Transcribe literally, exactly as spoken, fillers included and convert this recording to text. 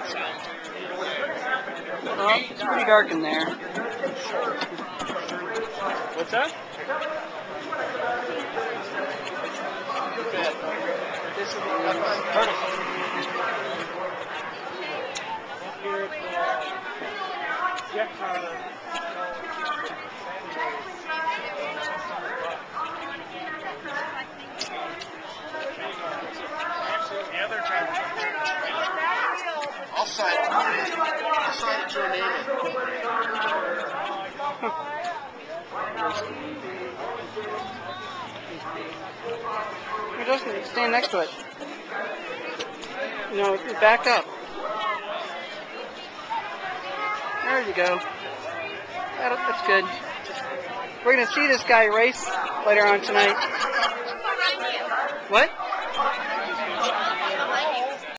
Well, it's pretty dark in there. What's that? This is Vertical. I'll sign it. I'll sign it to your name. You're just gonna stand next to it. No, back up. There you go. That, that's good. We're gonna see this guy race later on tonight. What?